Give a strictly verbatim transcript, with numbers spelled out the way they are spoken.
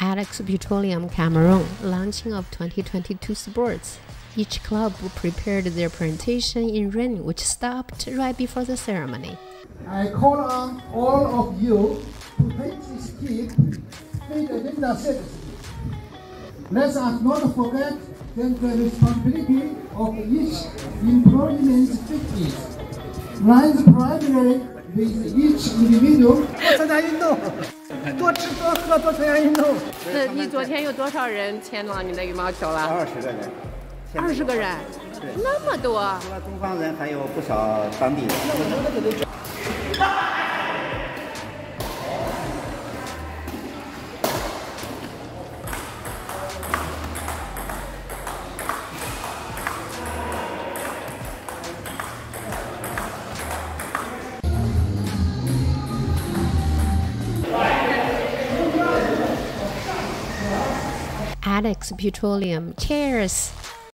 Addax Petroleum Cameroon launching of twenty twenty-two sports. Each club prepared their presentation in rain, which stopped right before the ceremony. I call on all of you to take this kit with the winner citizen. Let us not forget that the responsibility of each employment duties lies primarily with each individual. 多参加运动，多吃多喝多参加运动。 那你昨天有多少人签了你的羽毛球了？ 二十个人。 二十个人，那么多。 除了东方人，还有不少当地人。 Addax Petroleum, cheers!